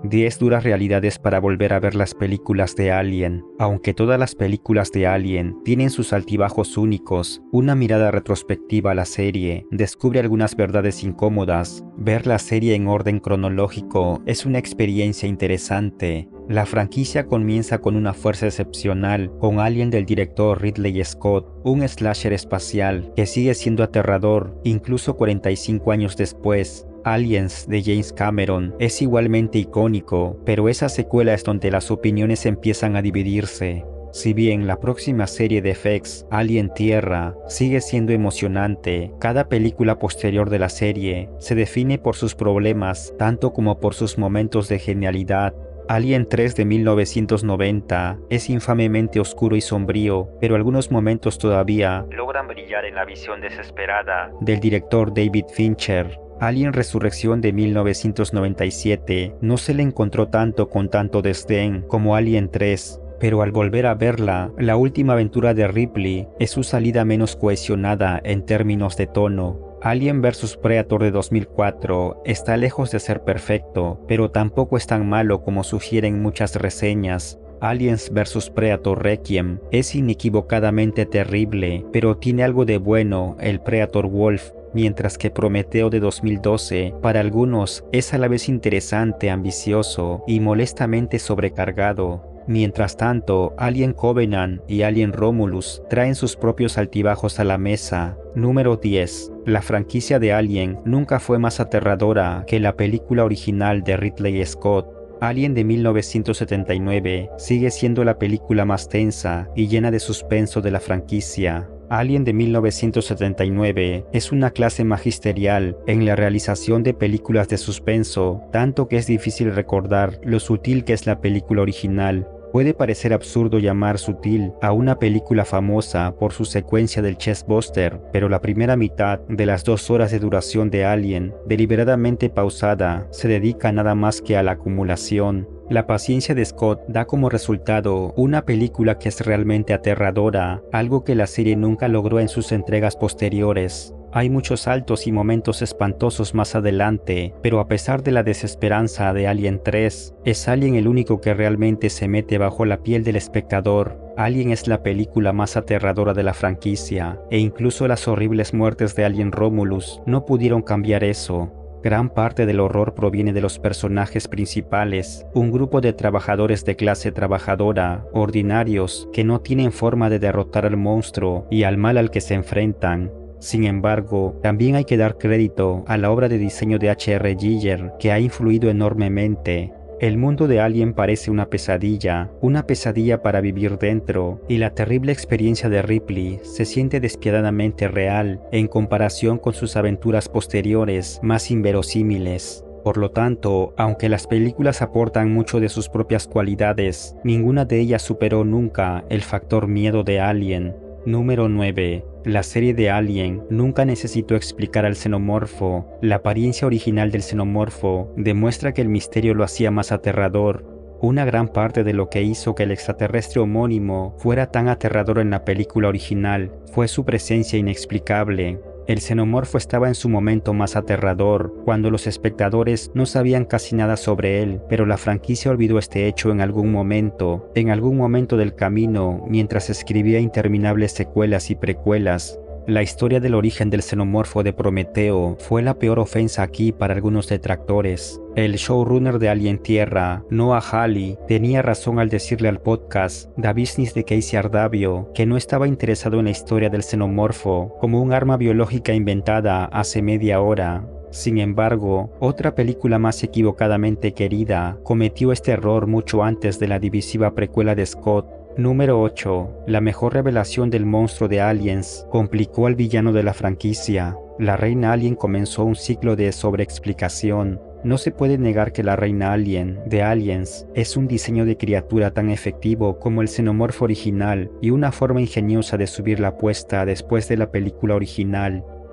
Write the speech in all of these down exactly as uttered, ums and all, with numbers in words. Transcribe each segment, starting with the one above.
diez duras realidades para volver a ver las películas de Alien. Aunque todas las películas de Alien tienen sus altibajos únicos, una mirada retrospectiva a la serie descubre algunas verdades incómodas. Ver la serie en orden cronológico es una experiencia interesante. La franquicia comienza con una fuerza excepcional, con Alien del director Ridley Scott, un slasher espacial que sigue siendo aterrador incluso cuarenta y cinco años después. Aliens de James Cameron es igualmente icónico, pero esa secuela es donde las opiniones empiezan a dividirse. Si bien la próxima serie de F X, Alien Tierra, sigue siendo emocionante, cada película posterior de la serie se define por sus problemas tanto como por sus momentos de genialidad. Alien tres de mil novecientos noventa es infamemente oscuro y sombrío, pero algunos momentos todavía logran brillar en la visión desesperada del director David Fincher. Alien Resurrección de mil novecientos noventa y siete no se le encontró tanto con tanto desdén como Alien tres, pero al volver a verla, la última aventura de Ripley es su salida menos cohesionada en términos de tono. Alien versus Predator de dos mil cuatro está lejos de ser perfecto, pero tampoco es tan malo como sugieren muchas reseñas. Aliens versus Predator Requiem es inequivocadamente terrible, pero tiene algo de bueno el Predator Wolf, mientras que Prometeo de dos mil doce para algunos es a la vez interesante, ambicioso y molestamente sobrecargado. Mientras tanto, Alien Covenant y Alien Romulus traen sus propios altibajos a la mesa. Número diez. La franquicia de Alien nunca fue más aterradora que la película original de Ridley Scott. Alien de mil novecientos setenta y nueve sigue siendo la película más tensa y llena de suspenso de la franquicia. Alien de mil novecientos setenta y nueve es una clase magisterial en la realización de películas de suspenso, tanto que es difícil recordar lo sutil que es la película original. Puede parecer absurdo llamar sutil a una película famosa por su secuencia del chestbuster, pero la primera mitad de las dos horas de duración de Alien, deliberadamente pausada, se dedica nada más que a la acumulación. La paciencia de Scott da como resultado una película que es realmente aterradora, algo que la serie nunca logró en sus entregas posteriores. Hay muchos saltos y momentos espantosos más adelante, pero a pesar de la desesperanza de Alien tres, es Alien el único que realmente se mete bajo la piel del espectador. Alien es la película más aterradora de la franquicia, e incluso las horribles muertes de Alien Romulus no pudieron cambiar eso. Gran parte del horror proviene de los personajes principales, un grupo de trabajadores de clase trabajadora, ordinarios, que no tienen forma de derrotar al monstruo y al mal al que se enfrentan. Sin embargo, también hay que dar crédito a la obra de diseño de H R Giger, que ha influido enormemente. El mundo de Alien parece una pesadilla, una pesadilla para vivir dentro, y la terrible experiencia de Ripley se siente despiadadamente real en comparación con sus aventuras posteriores más inverosímiles. Por lo tanto, aunque las películas aportan mucho de sus propias cualidades, ninguna de ellas superó nunca el factor miedo de Alien. Número nueve. La serie de Alien nunca necesitó explicar al xenomorfo. La apariencia original del xenomorfo demuestra que el misterio lo hacía más aterrador. Una gran parte de lo que hizo que el extraterrestre homónimo fuera tan aterrador en la película original fue su presencia inexplicable. El xenomorfo estaba en su momento más aterrador, cuando los espectadores no sabían casi nada sobre él, pero la franquicia olvidó este hecho en algún momento, en algún momento del camino, mientras escribía interminables secuelas y precuelas. La historia del origen del xenomorfo de Prometeo fue la peor ofensa aquí para algunos detractores. El showrunner de Alien Tierra, Noah Hawley, tenía razón al decirle al podcast The Business de Casey Ardavio que no estaba interesado en la historia del xenomorfo como un arma biológica inventada hace media hora. Sin embargo, otra película más equivocadamente querida cometió este error mucho antes de la divisiva precuela de Scott. Número ocho. La mejor revelación del monstruo de Aliens complicó al villano de la franquicia. La reina Alien comenzó un ciclo de sobreexplicación. No se puede negar que la reina Alien, de Aliens, es un diseño de criatura tan efectivo como el xenomorfo original y una forma ingeniosa de subir la apuesta después de la película original.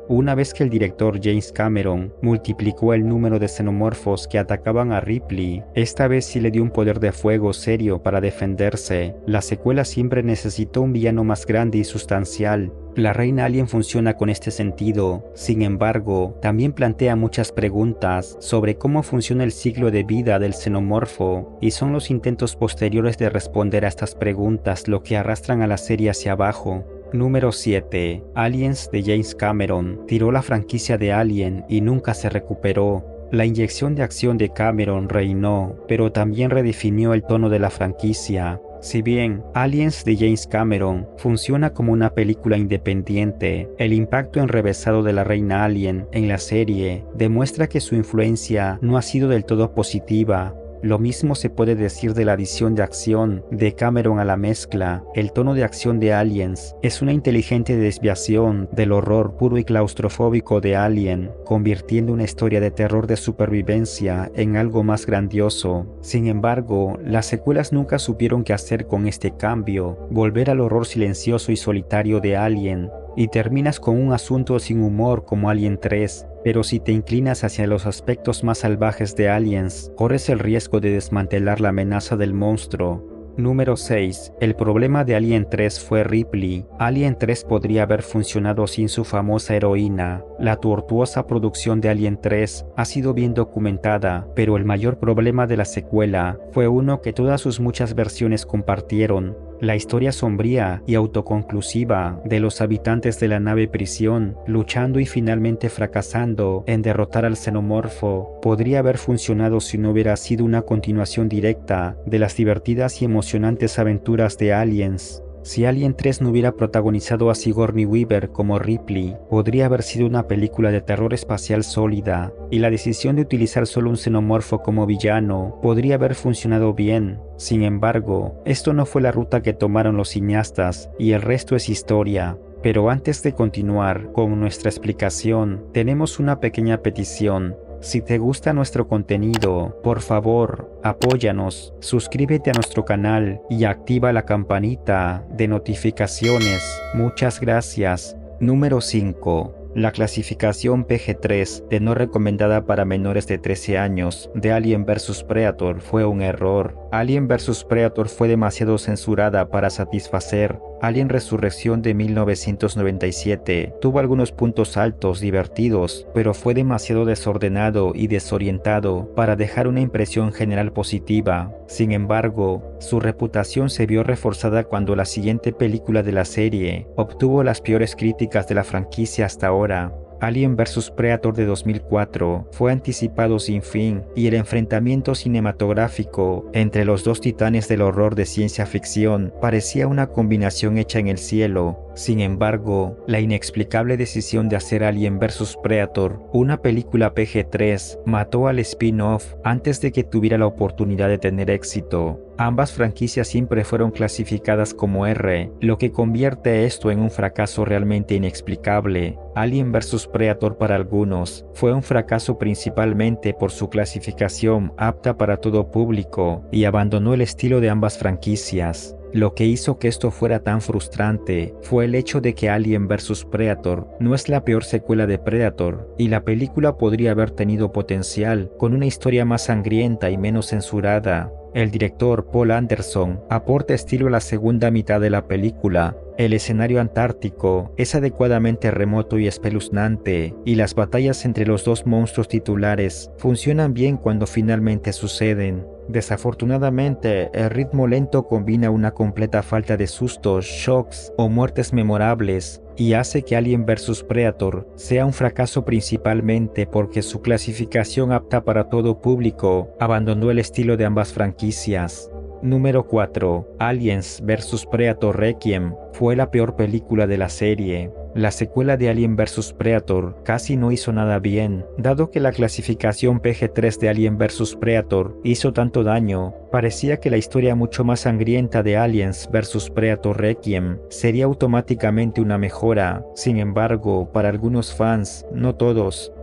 Una vez que el director James Cameron multiplicó el número de xenomorfos que atacaban a Ripley, esta vez sí le dio un poder de fuego serio para defenderse. La secuela siempre necesitó un villano más grande y sustancial. La Reina Alien funciona con este sentido, sin embargo, también plantea muchas preguntas sobre cómo funciona el ciclo de vida del xenomorfo, y son los intentos posteriores de responder a estas preguntas lo que arrastran a la serie hacia abajo. Número siete. Aliens de James Cameron. Tiró la franquicia de Alien y nunca se recuperó. La inyección de acción de Cameron reinó, pero también redefinió el tono de la franquicia. Si bien Aliens de James Cameron funciona como una película independiente, el impacto enrevesado de la Reina Alien en la serie demuestra que su influencia no ha sido del todo positiva. Lo mismo se puede decir de la adición de acción de Cameron a la mezcla. El tono de acción de Aliens es una inteligente desviación del horror puro y claustrofóbico de Alien, convirtiendo una historia de terror de supervivencia en algo más grandioso. Sin embargo, las secuelas nunca supieron qué hacer con este cambio, volver al horror silencioso y solitario de Alien, y terminas con un asunto sin humor como Alien tres. Pero si te inclinas hacia los aspectos más salvajes de Aliens, corres el riesgo de desmantelar la amenaza del monstruo. Número seis. El problema de Alien tres fue Ripley. Alien tres podría haber funcionado sin su famosa heroína. La tortuosa producción de Alien tres ha sido bien documentada, pero el mayor problema de la secuela fue uno que todas sus muchas versiones compartieron: la historia sombría y autoconclusiva de los habitantes de la nave prisión, luchando y finalmente fracasando en derrotar al xenomorfo. Podría haber funcionado si no hubiera sido una continuación directa de las divertidas y emocionantes aventuras de Aliens. Si Alien tres no hubiera protagonizado a Sigourney Weaver como Ripley, podría haber sido una película de terror espacial sólida, y la decisión de utilizar solo un xenomorfo como villano podría haber funcionado bien. Sin embargo, esto no fue la ruta que tomaron los cineastas, y el resto es historia. Pero antes de continuar con nuestra explicación, tenemos una pequeña petición. Si te gusta nuestro contenido, por favor, apóyanos, suscríbete a nuestro canal y activa la campanita de notificaciones. Muchas gracias. Número cinco. La clasificación P G tres de no recomendada para menores de trece años de Alien versus Predator fue un error. Alien versus Predator fue demasiado censurada para satisfacer. Alien Resurrección de mil novecientos noventa y siete tuvo algunos puntos altos divertidos, pero fue demasiado desordenado y desorientado para dejar una impresión general positiva. Sin embargo, su reputación se vio reforzada cuando la siguiente película de la serie obtuvo las peores críticas de la franquicia hasta ahora. Alien versus Predator de dos mil cuatro fue anticipado sin fin, y el enfrentamiento cinematográfico entre los dos titanes del horror de ciencia ficción parecía una combinación hecha en el cielo. Sin embargo, la inexplicable decisión de hacer Alien versus Predator una película P G tres mató al spin-off antes de que tuviera la oportunidad de tener éxito. Ambas franquicias siempre fueron clasificadas como R, lo que convierte esto en un fracaso realmente inexplicable. Alien versus Predator para algunos fue un fracaso principalmente por su clasificación apta para todo público y abandonó el estilo de ambas franquicias. Lo que hizo que esto fuera tan frustrante fue el hecho de que Alien versus Predator no es la peor secuela de Predator, y la película podría haber tenido potencial con una historia más sangrienta y menos censurada. El director Paul Anderson aporta estilo a la segunda mitad de la película. El escenario antártico es adecuadamente remoto y espeluznante, y las batallas entre los dos monstruos titulares funcionan bien cuando finalmente suceden. Desafortunadamente, el ritmo lento combina una completa falta de sustos, shocks o muertes memorables, y hace que Alien versus Predator sea un fracaso principalmente porque su clasificación apta para todo público abandonó el estilo de ambas franquicias. Número cuatro. Aliens versus Predator Requiem fue la peor película de la serie. La secuela de Alien versus Predator casi no hizo nada bien. Dado que la clasificación P G tres de Alien versus Predator hizo tanto daño, parecía que la historia mucho más sangrienta de Aliens versus Predator Requiem sería automáticamente una mejora. Sin embargo, para algunos fans, no todos,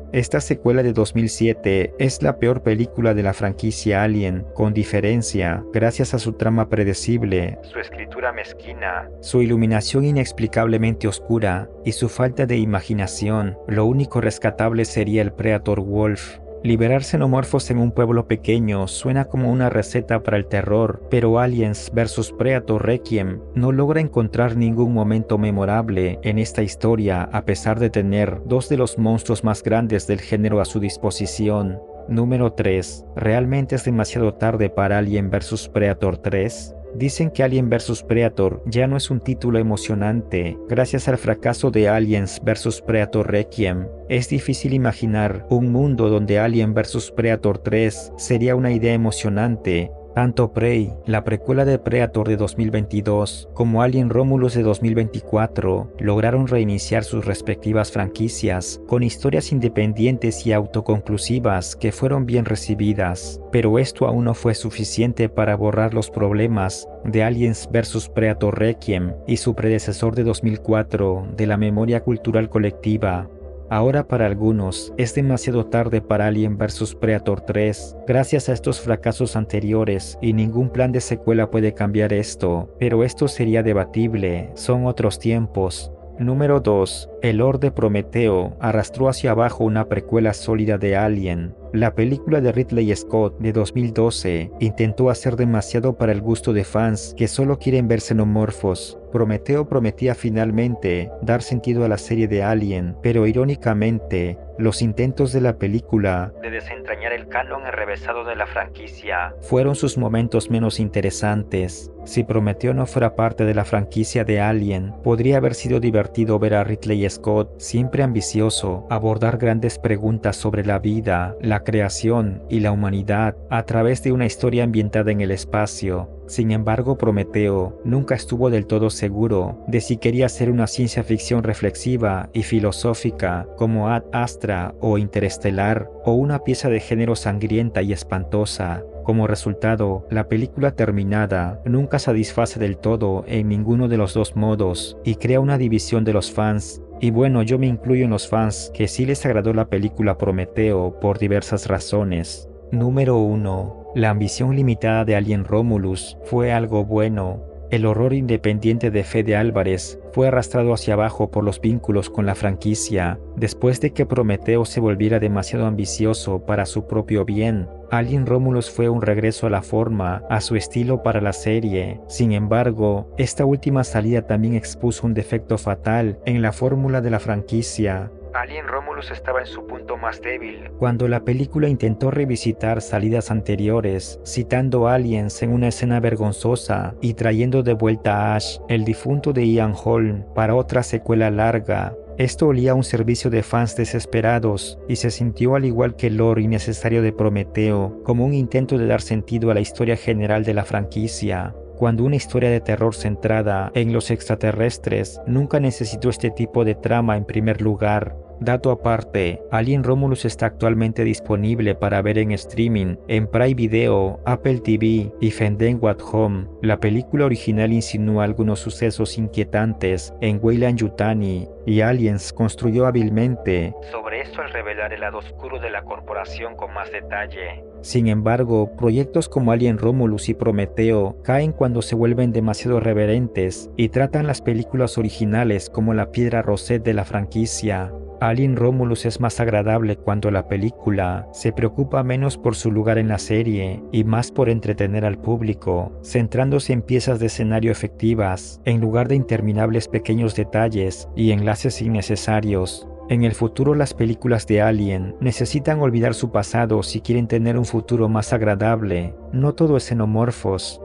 Esta secuela de dos mil siete es la peor película de la franquicia Alien, con diferencia, gracias a su trama predecible, su escritura mezquina, su iluminación inexplicablemente oscura y su falta de imaginación. Lo único rescatable sería el Predator Wolf. Liberar xenomorfos en un pueblo pequeño suena como una receta para el terror, pero Aliens versus. Predator Requiem no logra encontrar ningún momento memorable en esta historia a pesar de tener dos de los monstruos más grandes del género a su disposición. Número tres. ¿Realmente es demasiado tarde para Alien versus. Predator tres? Dicen que Alien versus. Predator ya no es un título emocionante. Gracias al fracaso de Aliens versus. Predator Requiem, es difícil imaginar un mundo donde Alien versus. Predator tres sería una idea emocionante. Tanto Prey, la precuela de Predator de dos mil veintidós, como Alien Romulus de dos mil veinticuatro lograron reiniciar sus respectivas franquicias con historias independientes y autoconclusivas que fueron bien recibidas, pero esto aún no fue suficiente para borrar los problemas de Aliens versus. Predator Requiem y su predecesor de dos mil cuatro de la memoria cultural colectiva. Ahora para algunos es demasiado tarde para Alien versus. Predator tres, gracias a estos fracasos anteriores, y ningún plan de secuela puede cambiar esto, pero esto sería debatible, son otros tiempos. Número dos. El lore de Prometeo arrastró hacia abajo una precuela sólida de Alien. La película de Ridley Scott de dos mil doce intentó hacer demasiado para el gusto de fans que solo quieren ver xenomorfos. Prometeo prometía finalmente dar sentido a la serie de Alien, pero irónicamente, los intentos de la película de desentrañar el canon enrevesado de la franquicia fueron sus momentos menos interesantes. Si Prometeo no fuera parte de la franquicia de Alien, podría haber sido divertido ver a Ridley Scott, siempre ambicioso, abordar grandes preguntas sobre la vida, la creación y la humanidad a través de una historia ambientada en el espacio. Sin embargo, Prometeo nunca estuvo del todo seguro de si quería hacer una ciencia ficción reflexiva y filosófica como Ad Astra o Interestelar, o una pieza de género sangrienta y espantosa. Como resultado, la película terminada nunca satisface del todo en ninguno de los dos modos y crea una división de los fans. Y bueno, yo me incluyo en los fans que sí les agradó la película Prometeo por diversas razones. Número uno. La ambición limitada de Alien Romulus fue algo bueno. El horror independiente de Fede Álvarez fue arrastrado hacia abajo por los vínculos con la franquicia, después de que Prometeo se volviera demasiado ambicioso para su propio bien. Alien Romulus fue un regreso a la forma, a su estilo para la serie. Sin embargo, esta última salida también expuso un defecto fatal en la fórmula de la franquicia. Alien Romulus estaba en su punto más débil cuando la película intentó revisitar salidas anteriores, citando aliens en una escena vergonzosa y trayendo de vuelta a Ash, el difunto de Ian Holm, para otra secuela larga. Esto olía a un servicio de fans desesperados y se sintió, al igual que el lore innecesario de Prometeo, como un intento de dar sentido a la historia general de la franquicia, cuando una historia de terror centrada en los extraterrestres nunca necesitó este tipo de trama en primer lugar. Dato aparte, Alien Romulus está actualmente disponible para ver en streaming en Prime Video, Apple T V y Fandango at Home. La película original insinúa algunos sucesos inquietantes en Weyland-Yutani y Aliens construyó hábilmente sobre esto al revelar el lado oscuro de la corporación con más detalle. Sin embargo, proyectos como Alien Romulus y Prometeo caen cuando se vuelven demasiado reverentes y tratan las películas originales como la piedra rosette de la franquicia. Alien Romulus es más agradable cuando la película se preocupa menos por su lugar en la serie y más por entretener al público, centrándose en piezas de escenario efectivas, en lugar de interminables pequeños detalles y enlaces innecesarios. En el futuro, las películas de Alien necesitan olvidar su pasado si quieren tener un futuro más agradable. No todo es xenomorfos.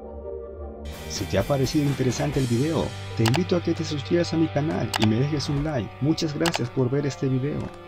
Si te ha parecido interesante el video, te invito a que te suscribas a mi canal y me dejes un like. Muchas gracias por ver este video.